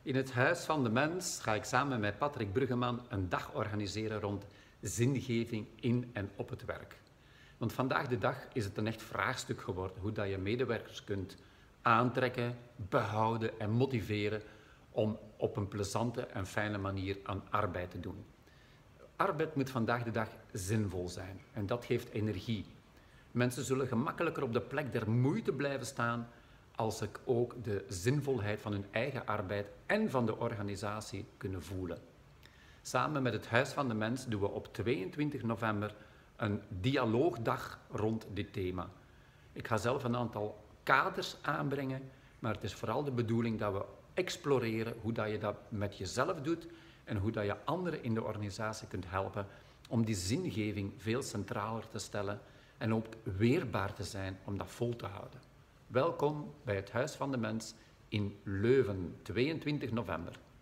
In het Huis van de Mens ga ik samen met Patrick Bruggeman een dag organiseren rond zingeving in en op het werk. Want vandaag de dag is het een echt vraagstuk geworden hoe dat je medewerkers kunt aantrekken, behouden en motiveren om op een plezante en fijne manier aan arbeid te doen. Arbeid moet vandaag de dag zinvol zijn en dat geeft energie. Mensen zullen gemakkelijker op de plek der moeite blijven staan als ze ook de zinvolheid van hun eigen arbeid en van de organisatie kunnen voelen. Samen met het Huis van de Mens doen we op 22 november een dialoogdag rond dit thema. Ik ga zelf een aantal kaders aanbrengen, maar het is vooral de bedoeling dat we exploreren hoe dat je dat met jezelf doet en hoe dat je anderen in de organisatie kunt helpen om die zingeving veel centraler te stellen en ook weerbaar te zijn om dat vol te houden. Welkom bij het Huis van de Mens in Leuven, 22 november.